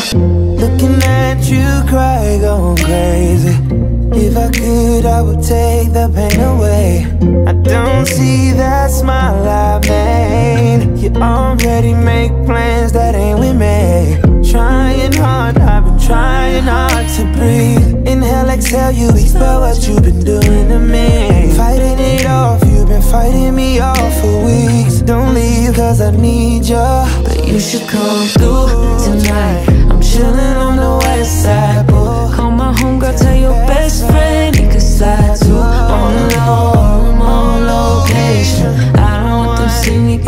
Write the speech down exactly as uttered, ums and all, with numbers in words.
Looking at you cry, going crazy. If I could, I would take the pain away. I don't see that smile I made. You already make plans that ain't with me. Trying hard, I've been trying hard to breathe. Inhale, exhale, you expel what you've been doing to me. Fighting it off, you've been fighting me off for weeks. Don't leave, cause I need ya. But you should come through tonight. I'm chillin' on the west side, boy. Call my homegirl, tell your best friend he could slide too. On the low, I'm on location. I don't want them see me